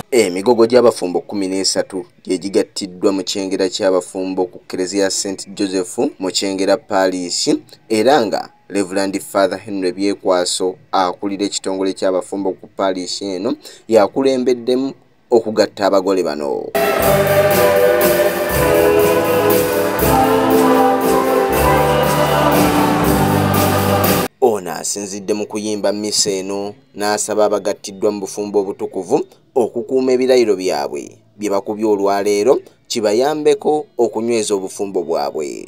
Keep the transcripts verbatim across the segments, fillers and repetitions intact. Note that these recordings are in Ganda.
Emigogo gy'abafumbo kumi n'esatu gye gigattiddwa mu kyengera ky'abafumbo ku Kereziya Saint Joseph mu kyengera Parish, era nga Reverend Father Henry Byekwaso akulira ekitongole ky'abafumbo ku Parish eno yakulembeddemu okugatta abagole bano. Ono asinzidde mu kuyimba mmisa eno n'asaba abagattiddwa mu bufumbo obutukuvu okukuuma ebirayiro byabwe bye bakubye olwaleero kibayambeko okunyweza obufumbo bwabwe.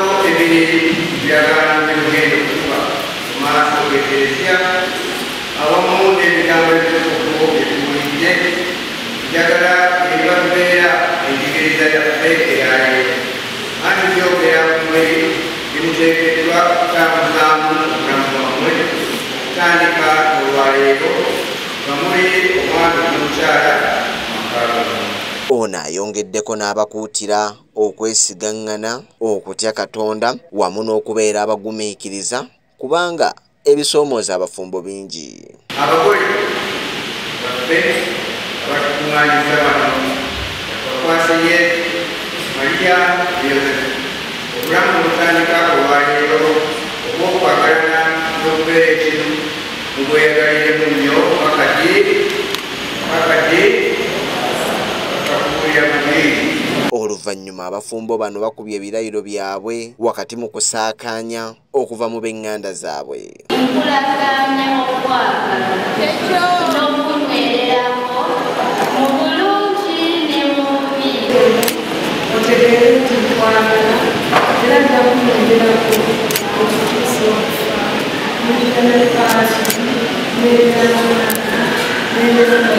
Ono ayongeddeko n'abakuutira okwesigaŋŋana, okutya Katonda wamu n'okubeera abagumiikiriza kubanga ebisoomooza abafumbo bingi. Abagole baffe abatukuŋŋaanyiza bano bakwase Yesu, Mariya, Yosefu, obulamu butandika olwaleero obw'okwagalana n'okubeera ekimu mu bweyagaliremu nnyo bakadde bakadde bakakuulira mubiri. Oluvannyuma abafumbo bano bakubye ebirayiro byabwe wakati mu kusaakaanya okuva mu b'eŋŋanda zaabwe. Nkulagaanya okwagala n'okunywererako mu bulungi ne mu bubi. Otegeere nti nkwagala era ndakunywererako okutuusa okufa mulina ne paasi n'ebyamana n'ebirala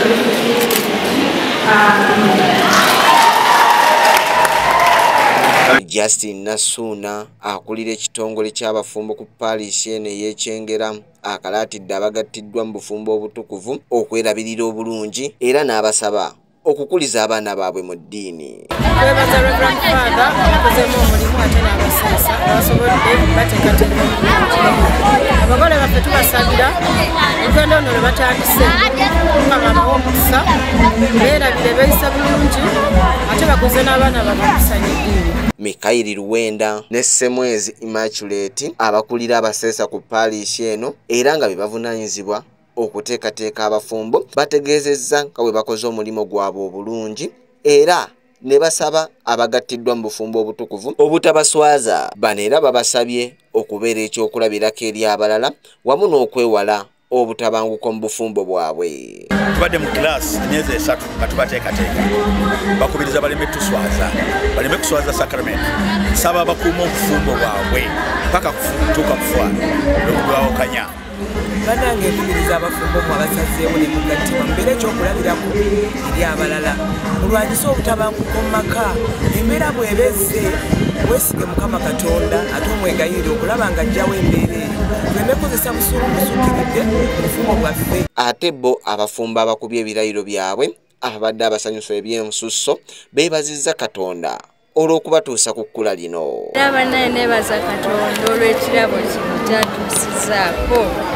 Justin Nasuna akulira ekitongole ky'abafumbo ku Parish eno ey'Ekyengera akalaatidde abagattiddwa mu bufumbo obutukuvu okwerabirira obulungi era n'abasaba okukuliza abaana baabwe mu ddiini. Twebaza Reverend Father akozeemu omulimu ate n'abasomesa abasobodde bateekateeka abagole baffe tubasabira olugendo luno lwe batandise Mukama abawe omukisa beerabire beeyisa bulungi ate bakuze n'abaana baabwe okusanya eddiini. Mikairi Luwenda ne Semwezi Immaculate abakulira abaseesa ku Parish eno era nga bebavunaanyizibwa okuteekateeka abafumbo bategeezezza nga bwe bakoze omulimu gwabwe obulungi era ne basaba abagattiddwa mu bufumbo obutukuvu obutabaswaza. Bano era babasabye okubeera ekyokulabirako eri abalala wamu n'okwewala obutabanguko mu bufumbo bwabwe. Tubadde mu kilaasi emyezi esatu nga tubateekateeka bakubiriza baleme tuswaza baleme kuswaza sakramenti saba bakuuma obufumbo bwabwe paka kutuuka kufa n'okubawokanya. Banange nkubiriza abafumbo mu abasazeewo ne mugattibwa mubeere ekyokulabirako eri abalala mulwanyise obutabanguko mu maka. Embeera bw'ebezze weesige Mukama Katonda ate omwegayirire okulaba nga ajjawo embeera eyo tuleme kozesa busuulu busukkiridde mu bufumbo bwaffe. Ate bo abafumbo abakubye ebirayiro byabwe ababadde abasanyusa eby'ensusso beebazizza Katonda olw'okubatuusa ku kkula lino. Era bannaye neebaza Katonda olw'ekirabo kino kyatuusizaako.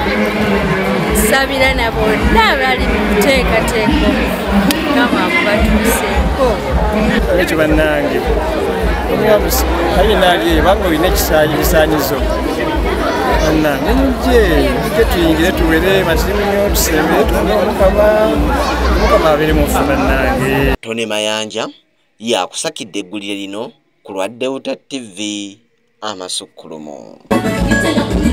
Nsabira na bonna abali mu kuteekateeka Mukama akubatuuseeko. Ekyo bannange omwabuzi ayinaali banga olina ekisaayi bisaanyizo bannange mujje mujje tuyingire tuwere masimu nnyo tusembere tufune Omukama Omukama abeere mufu bannange. Tony Mayanja yakusakidde eggulire lino ku lwa Deuta T V amasukkulumu.